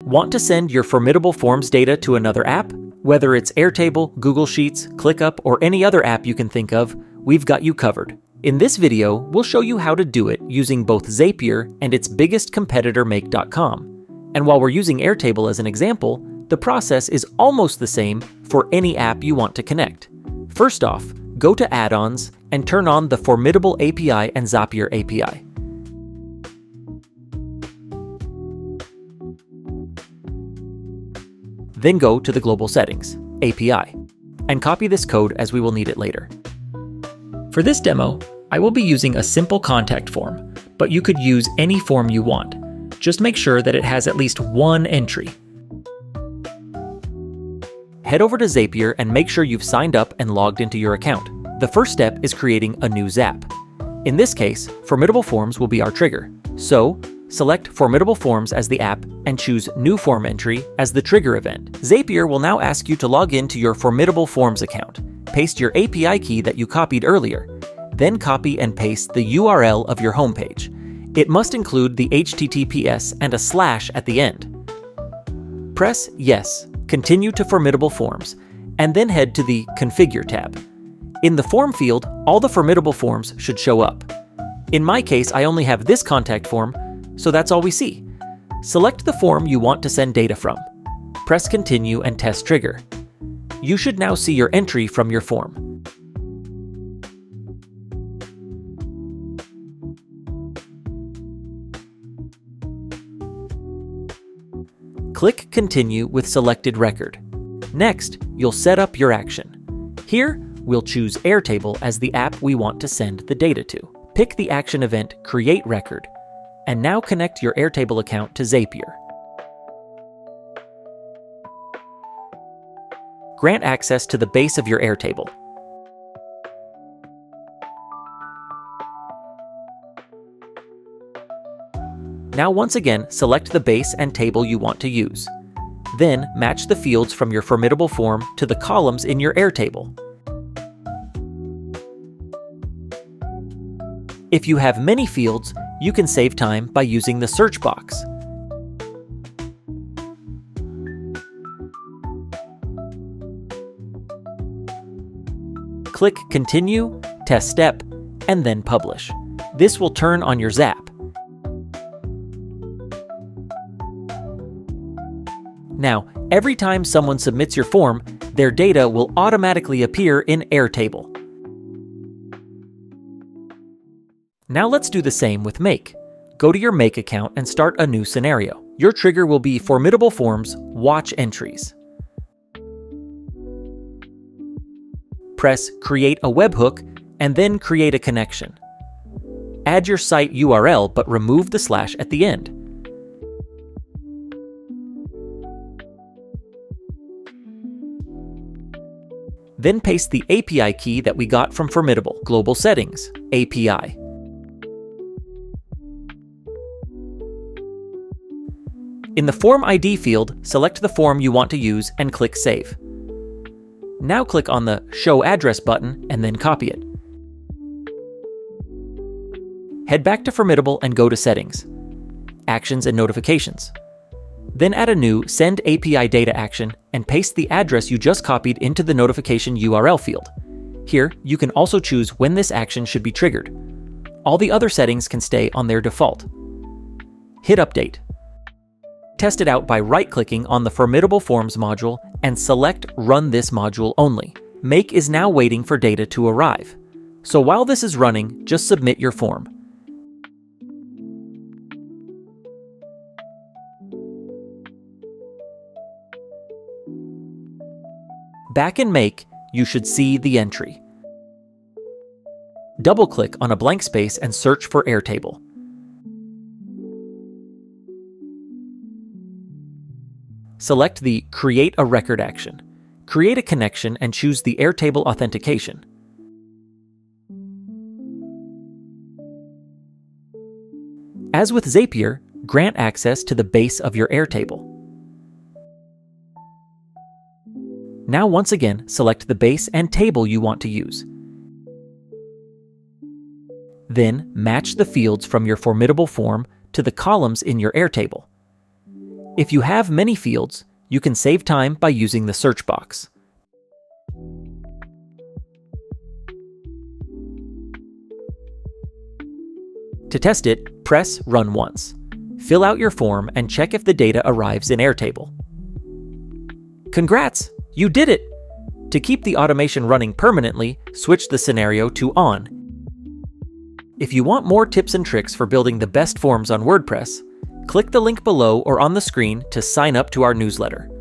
Want to send your Formidable Forms data to another app? Whether it's Airtable, Google Sheets, ClickUp, or any other app you can think of, we've got you covered. In this video, we'll show you how to do it using both Zapier and its biggest competitor Make.com. And while we're using Airtable as an example, the process is almost the same for any app you want to connect. First off, go to Add-ons and turn on the Formidable API and Zapier API. Then go to the Global Settings, API, and copy this code as we will need it later. For this demo, I will be using a simple contact form, but you could use any form you want. Just make sure that it has at least one entry. Head over to Zapier and make sure you've signed up and logged into your account. The first step is creating a new Zap. In this case, Formidable Forms will be our trigger. So, select Formidable Forms as the app and choose New Form Entry as the trigger event. Zapier will now ask you to log into your Formidable Forms account. Paste your API key that you copied earlier. Then copy and paste the URL of your homepage. It must include the HTTPS and a slash at the end. Press Yes, continue to Formidable Forms, and then head to the Configure tab. In the Form field, all the Formidable Forms should show up. In my case, I only have this contact form, so that's all we see. Select the form you want to send data from. Press Continue and Test Trigger. You should now see your entry from your form. Click Continue with selected record. Next, you'll set up your action. Here, we'll choose Airtable as the app we want to send the data to. Pick the action event Create Record, and now connect your Airtable account to Zapier. Grant access to the base of your Airtable. Now once again, select the base and table you want to use. Then match the fields from your Formidable form to the columns in your Airtable. If you have many fields, you can save time by using the search box. Click Continue, Test Step, and then Publish. This will turn on your Zap. Now, every time someone submits your form, their data will automatically appear in Airtable. Now let's do the same with Make. Go to your Make account and start a new scenario. Your trigger will be Formidable Forms Watch Entries. Press Create a Webhook and then create a connection. Add your site URL but remove the slash at the end. Then paste the API key that we got from Formidable, Global Settings, API. In the Form ID field, select the form you want to use and click Save. Now click on the Show Address button and then copy it. Head back to Formidable and go to Settings, Actions and Notifications. Then add a new Send API Data action and paste the address you just copied into the notification URL field. Here, you can also choose when this action should be triggered. All the other settings can stay on their default. Hit Update. Test it out by right-clicking on the Formidable Forms module and select Run this module only. Make is now waiting for data to arrive. So while this is running, just submit your form. Back in Make, you should see the entry. Double-click on a blank space and search for Airtable. Select the Create a Record action. Create a connection and choose the Airtable authentication. As with Zapier, grant access to the base of your Airtable. Now once again, select the base and table you want to use. Then match the fields from your Formidable form to the columns in your Airtable. If you have many fields, you can save time by using the search box. To test it, press Run once. Fill out your form and check if the data arrives in Airtable. Congrats! You did it! To keep the automation running permanently, switch the scenario to On. If you want more tips and tricks for building the best forms on WordPress, click the link below or on the screen to sign up to our newsletter.